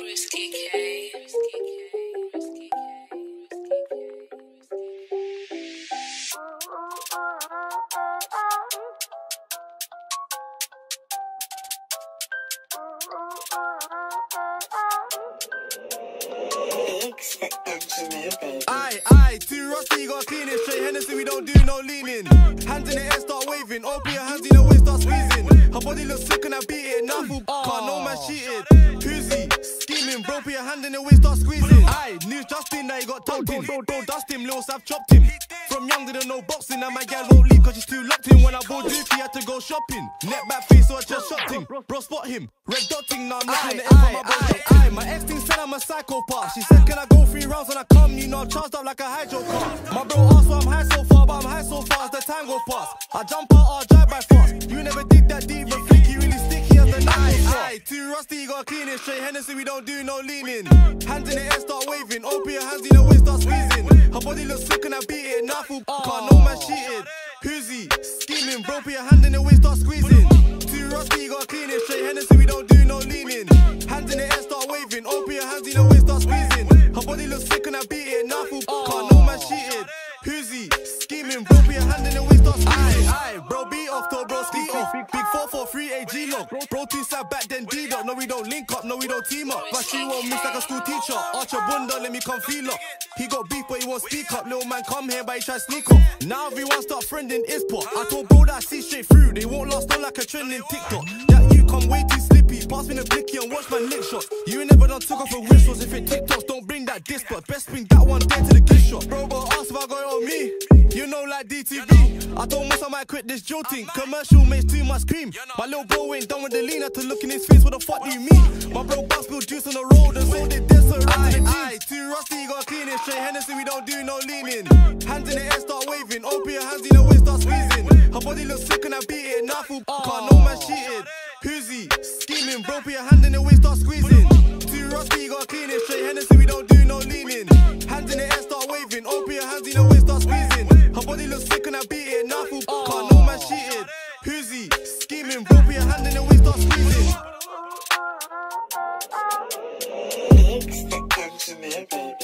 Risky K. Aye, too rusty, gotta clean it straight. Hennessy, we don't do no leaning. Hands in the air, start waving. Open your hands in the way, start squeezing. Her body looks sick and I beat it. Naffle, can't no man cheated. Who'sy, scheming, bro, put your hand in the way, start squeezing. Aye, news Justin, that he got tucked in. Don't dust him, Lil Sav chopped him. From young, didn't know boxing, and my gal won't leave cause she's too locked in. When I bought Dookie, had to go shopping. Neck back face, so I just shot him. Bro, spot him. Red dotting, now I'm looking at the my ex thing said I'm a psychopath. She said, can I go 3 rounds when I come? You know, I'm charged up like a hydro car. My bro asked why I'm high so far, but I'm high so far as the time go past. I jump out or I drive by fast. You never dig that deep, but flicky really sticky as the night. Aye, too rusty, you gotta clean it straight. Hennessy, we don't do no leaning. Hands in the air, start waving. Open your hands in the way, start squeezing. Her body looks sick and I beat it. Naffle, can't no man cheated. Who'sy, scheming, bro, put your hand in the way, start squeezing. Too rusty, you gotta clean it straight. Hennessy, we don't do no leaning. Hands in the air, start waving. Open your hands in the way, start squeezing. Her body looks sick and I beat it. Naffle, can't no man cheated. Who'sy, scheming, bro, put your hand in the way, start squeezing. Aye, bro, beat off, though, bro, ski off. Big 443 AG lock. Bro, too sad back then, D-Dot. No, we don't link up, no, we don't team up. But she won't miss like a school teacher. Archer Bunda, let me come feel up. He got beef, but he won't speak up. Little man come here, but he try sneak up. Now everyone start friending Ispo. I told bro that I see straight through. They won't last on like a trending TikTok. That you come way too slippy. Pass me the blicky and watch my lick shots. You ain't never done took off a whistles. If it TikToks, don't bring that disc, but best bring that one there to the gift shop. Bro, ask if I got it on me. You know like DTV. I told Mus I might quit this jolting. Commercial makes too much cream. My little bro ain't done with the lean. Had to look in his face, what the fuck do you mean? My bro bounce spilled juice on the road and so did this. So aye, too rusty, you gotta clean it straight. Hennessy, we don't do no leaning. Hands in the air, start waving. Open your hands in the way, start squeezing. Her body looks sick and I beat it. Naffle, can't no man cheated. Who'sy, scheming, bro, put your hand in the way, start squeezing. Too rusty, you gotta clean it straight. Hennessy, we don't do no leaning. Hands in the air, start waving. Open your hands in the way, start squeezing. Her body looks sick and I beat it. Naffle, can't no man cheated. Who'sy, scheming, bro, put your hand in the way, start squeezing. Mix the engineer, baby.